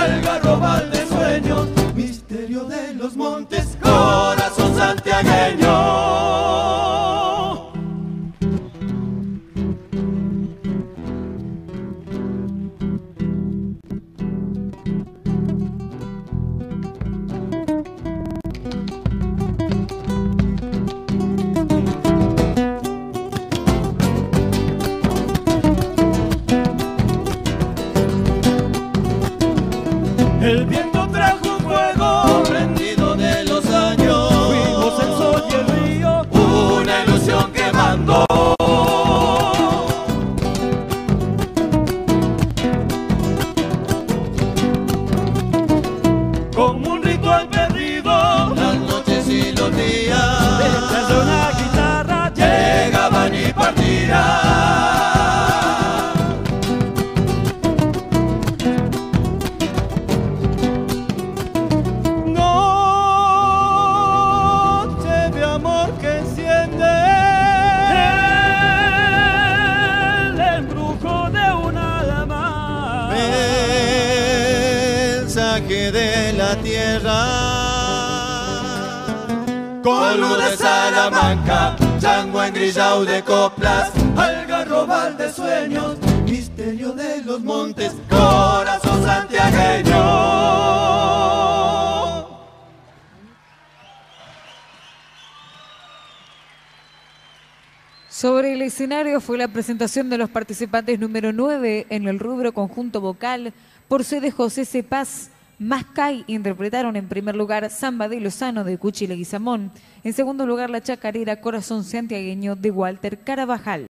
algarrobal de sueños, misterio de los montes, corazón santiagueño. El viento trajo fuego prendido de los años, fuimos el sol y el río, una ilusión quemando. Como un ritual perdido, las noches y los días, detrás de una guitarra llegaban y partían. De la tierra, con luz de Salamanca, chango engrillado de coplas, algarrobal de sueños, misterio de los montes, corazón santiagueño. Sobre el escenario fue la presentación de los participantes número 9 en el rubro conjunto vocal por sede José C. Paz. Mascay interpretaron en primer lugar Samba de Lozano de Cuchi Leguizamón, en segundo lugar La Chacarera Corazón Santiagueño de Walter Carabajal.